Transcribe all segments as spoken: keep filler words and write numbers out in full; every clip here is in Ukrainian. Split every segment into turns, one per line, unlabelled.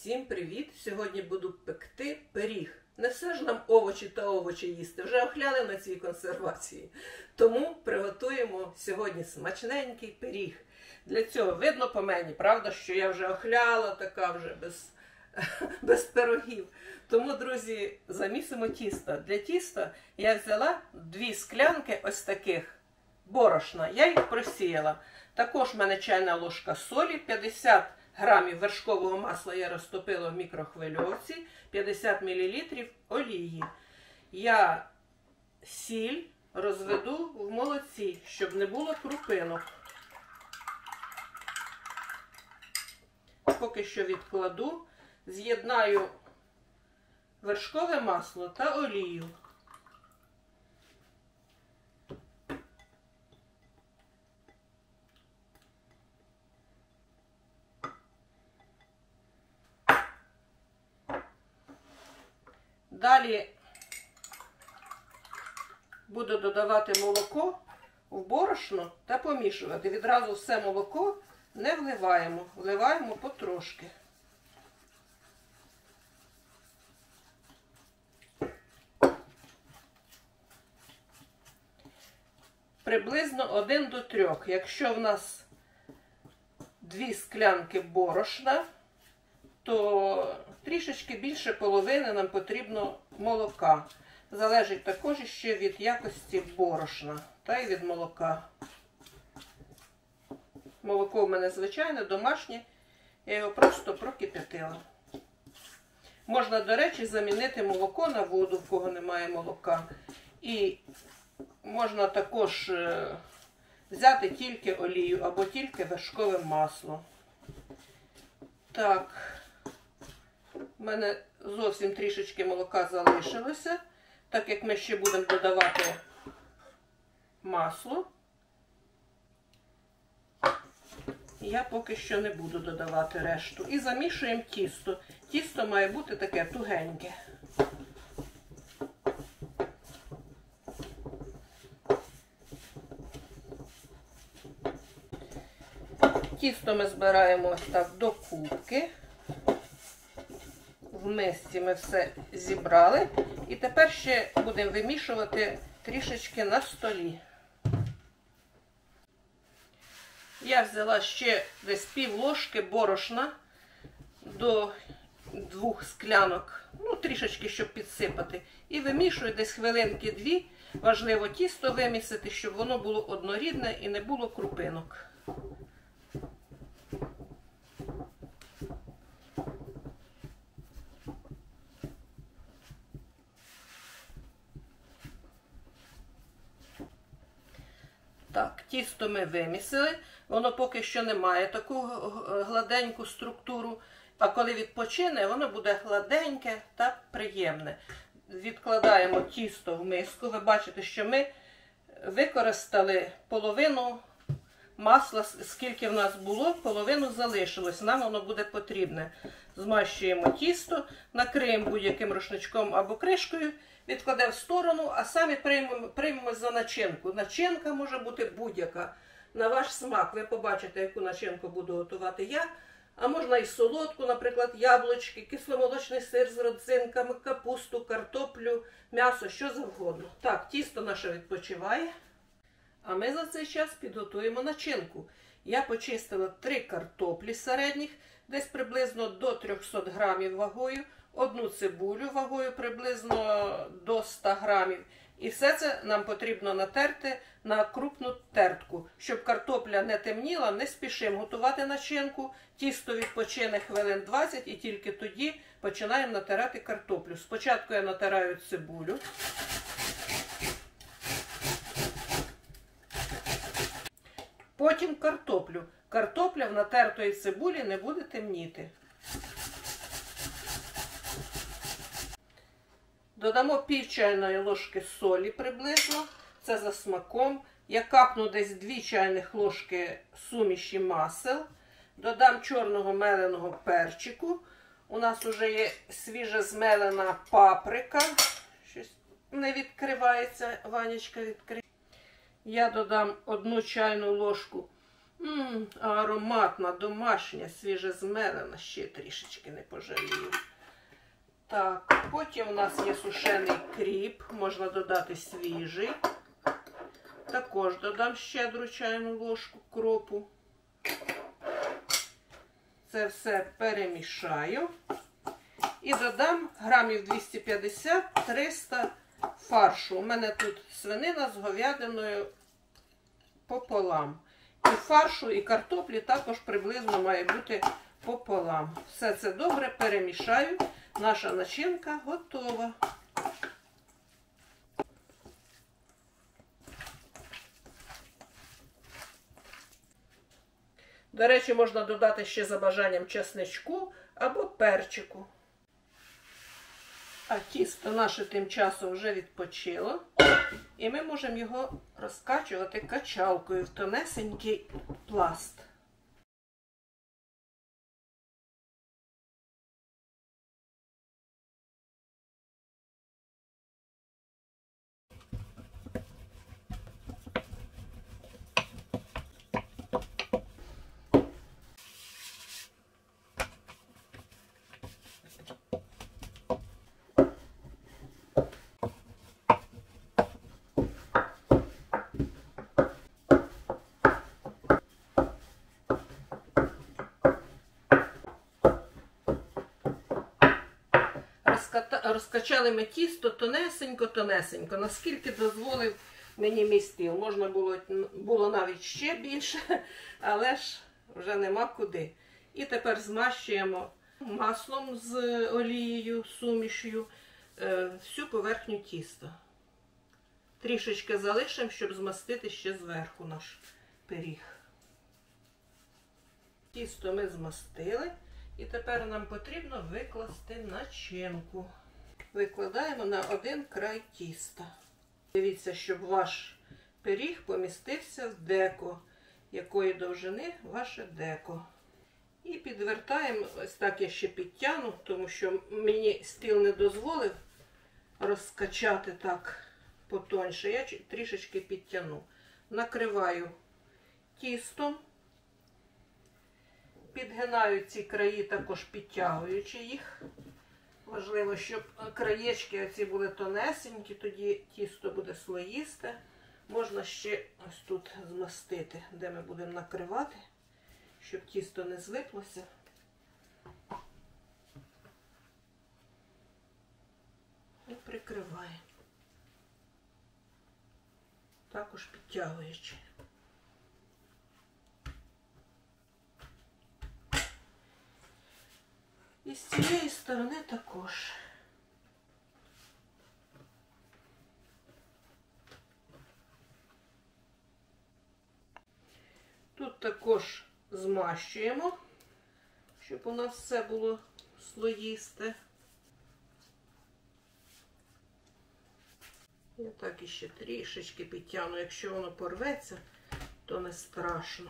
Всім привіт! Сьогодні буду пекти пиріг. Не все ж нам овочі та овочі їсти, вже охляли на цій консервації. Тому приготуємо сьогодні смачненький пиріг. Для цього видно по мені, правда, що я вже охляла, така вже без, без пирогів. Тому, друзі, замісимо тісто. Для тіста я взяла дві склянки ось таких борошна. Я їх просіяла. Також в мене чайна ложка солі, п'ятдесят грамів вершкового масла я розтопила в мікрохвильовці, п'ятдесят мілілітрів олії. Я сіль розведу в молоці, щоб не було крупинок. Поки що відкладу, з'єднаю вершкове масло та олію. Далі буду додавати молоко в борошно та помішувати. Відразу все молоко не вливаємо, вливаємо потрошки. Приблизно один до трьох. Якщо в нас дві склянки борошна, то трішечки більше половини нам потрібно молока. Залежить також ще від якості борошна та й від молока. Молоко в мене звичайне, домашнє, я його просто прокип'ятила. Можна, до речі, замінити молоко на воду, в кого немає молока. І можна також взяти тільки олію або тільки вершкове масло. Так. У мене зовсім трішечки молока залишилося, так як ми ще будемо додавати масло. Я поки що не буду додавати решту. І замішуємо тісто. Тісто має бути таке тугеньке. Тісто ми збираємо ось так до кубки. В мисці ми все зібрали. І тепер ще будемо вимішувати трішечки на столі. Я взяла ще десь пів ложки борошна до двох склянок, ну трішечки, щоб підсипати. І вимішую десь хвилинки дві. Важливо тісто вимісити, щоб воно було однорідне і не було крупинок. Так, тісто ми вимісили, воно поки що не має таку гладеньку структуру, а коли відпочине, воно буде гладеньке та приємне. Відкладаємо тісто в миску. Ви бачите, що ми використали половину масла, скільки в нас було, половину залишилось, нам воно буде потрібне. Змащуємо тісто, накриємо будь-яким рушничком або кришкою, відкладемо в сторону, а самі приймемо, приймемо за начинку. Начинка може бути будь-яка, на ваш смак. Ви побачите, яку начинку буду готувати я. А можна і солодку, наприклад, яблучки, кисломолочний сир з родзинками, капусту, картоплю, м'ясо, що завгодно. Так, тісто наше відпочиває. А ми за цей час підготуємо начинку. Я почистила три картоплі середніх, десь приблизно до трьохсот грамів вагою, одну цибулю вагою приблизно до ста грамів. І все це нам потрібно натерти на крупну тертку. Щоб картопля не темніла, не спішимо готувати начинку. Тісто відпочине хвилин двадцять і тільки тоді починаємо натирати картоплю. Спочатку я натираю цибулю. Потім картоплю. Картопля в натертої цибулі не буде темніти. Додамо пів чайної ложки солі приблизно, це за смаком. Я капну десь дві чайних ложки суміші масел. Додам чорного меленого перчику. У нас вже є свіже змелена паприка. Щось не відкривається, Ванечка відкриє. Я додам одну чайну ложку Ммм, ароматна, домашня, свіжезмелена, ще трішечки не пожалію. Так, потім у нас є сушений кріп, можна додати свіжий. Також додам щедру чайну ложку кропу. Це все перемішаю. І додам грамів двісті п'ятдесят - триста фаршу. У мене тут свинина з говядиною пополам. І фаршу, і картоплі також приблизно має бути пополам. Все це добре перемішаю. Наша начинка готова. До речі, можна додати ще за бажанням чесничку або перчику. А тісто наше тим часом вже відпочило. І ми можемо його розкачувати качалкою в тонесенький пласт. Розкачали ми тісто тонесенько-тонесенько, наскільки дозволив мені мій стіл. Можна було, було навіть ще більше, але ж вже нема куди. І тепер змащуємо маслом з олією, сумішю, всю поверхню тіста. Трішечки залишимо, щоб змастити ще зверху наш пиріг. Тісто ми змастили. І тепер нам потрібно викласти начинку. Викладаємо на один край тіста. Дивіться, щоб ваш пиріг помістився в деко, якої довжини ваше деко. І підвертаємо, ось так я ще підтягну, тому що мені стіл не дозволив розкачати так потоньше. Я трішечки підтягну. Накриваю тістом. Підгинаю ці краї, також підтягуючи їх. Важливо, щоб краєчки оці були тонесенькі, тоді тісто буде слоїсте. Можна ще ось тут змастити, де ми будемо накривати, щоб тісто не злиплося. І прикриваємо. Також підтягуючи. І з цієї сторони також. Тут також змащуємо, щоб у нас все було слоїсте. Я так іще трішечки підтягну. Якщо воно порветься, то не страшно.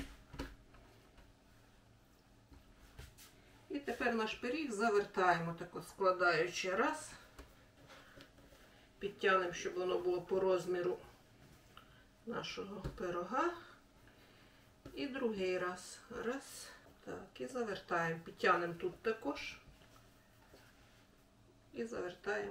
І тепер наш пиріг завертаємо, так от складаючи раз. Підтягнемо, щоб воно було по розміру нашого пирога. І другий раз. Раз. Так, і завертаємо. Підтягнемо тут також. І завертаємо.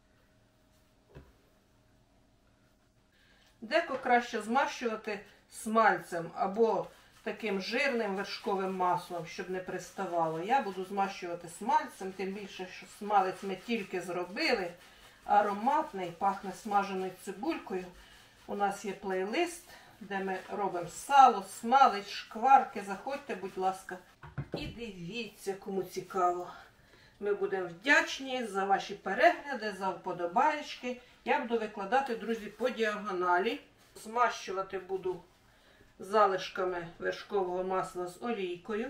Деко краще змащувати смальцем або таким жирним вершковим маслом, щоб не приставало. Я буду змащувати смальцем, тим більше, що смалець ми тільки зробили. Ароматний, пахне смаженою цибулькою. У нас є плейлист, де ми робимо сало, смалець, шкварки. Заходьте, будь ласка, і дивіться, кому цікаво. Ми будемо вдячні за ваші перегляди, за вподобаєчки. Я буду викладати, друзі, по діагоналі. Змащувати буду залишками вершкового масла з олійкою.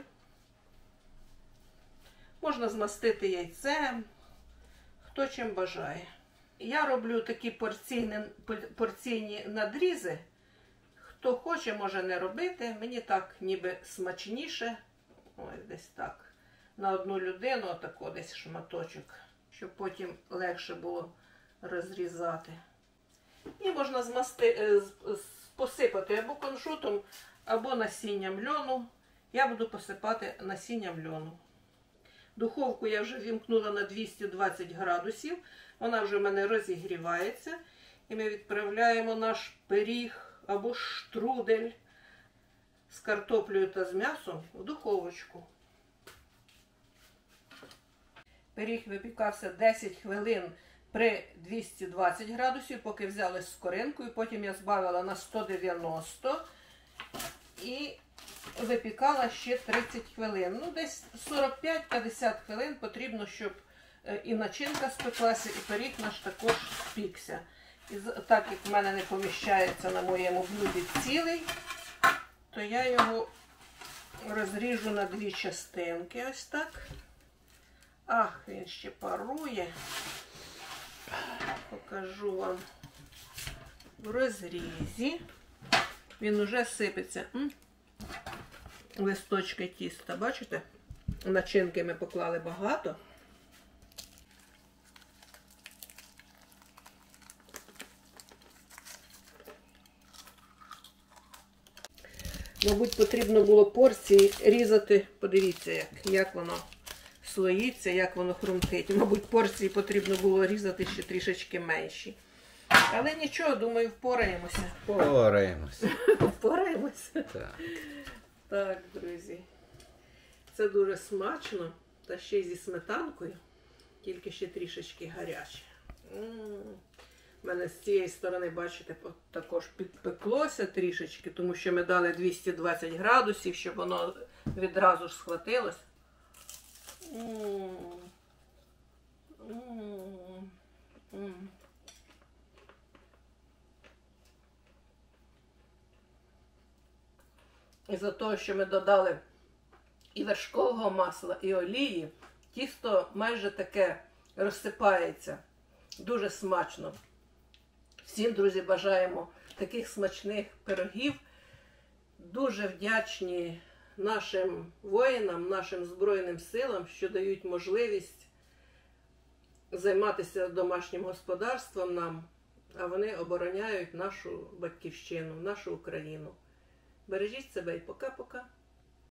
Можна змастити яйцем, хто чим бажає. Я роблю такі порційні, порційні надрізи. Хто хоче, може не робити. Мені так ніби смачніше. Ось десь так. На одну людину, отако десь шматочок, щоб потім легше було розрізати. І можна змасти, посипати або кунжутом, або насінням льону. Я буду посипати насінням льону. Духовку я вже вімкнула на двісті двадцять градусів. Вона вже в мене розігрівається. І ми відправляємо наш пиріг або штрудель з картоплею та з м'ясом в духовочку. Пиріг випікався десять хвилин при двісті двадцять градусів, поки взяли з скоринкою. Потім я збавила на сто дев'яносто і випікала ще тридцять хвилин. Ну, десь сорок п'ять п'ятдесят хвилин потрібно, щоб і начинка спеклася, і пиріг наш також спікся. І так як в мене не поміщається на моєму блюді цілий, то я його розріжу на дві частинки, ось так. Ах, він ще парує. Покажу вам в розрізі. Він уже сипеться. М? Листочки тіста, бачите? Начинки ми поклали багато. Мабуть, потрібно було порції різати, подивіться, як, як воно слоїться, як воно хрумтить. Мабуть, порції потрібно було різати ще трішечки менші. Але нічого, думаю, впораємося.
Впораємося.
Впораємося?
Так.
Так, друзі. Це дуже смачно. Та ще й зі сметанкою. Тільки ще трішечки гаряче. У мене з цієї сторони, бачите, також підпеклося трішечки, тому що ми дали двісті двадцять градусів, щоб воно відразу ж схватилось. І за того, що ми додали і вершкового масла, і олії, тісто майже таке розсипається. Дуже смачно. Всім, друзі, бажаємо таких смачних пирогів. Дуже вдячні нашим воїнам, нашим Збройним силам, що дають можливість займатися домашнім господарством нам, а вони обороняють нашу батьківщину, нашу Україну. Бережіть себе і пока-пока.